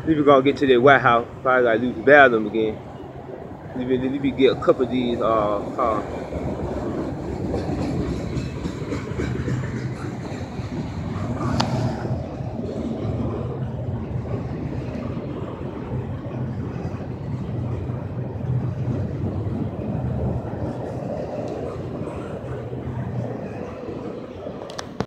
We gonna get to the White House. Probably gotta use the bathroom again. We get a couple of these cars.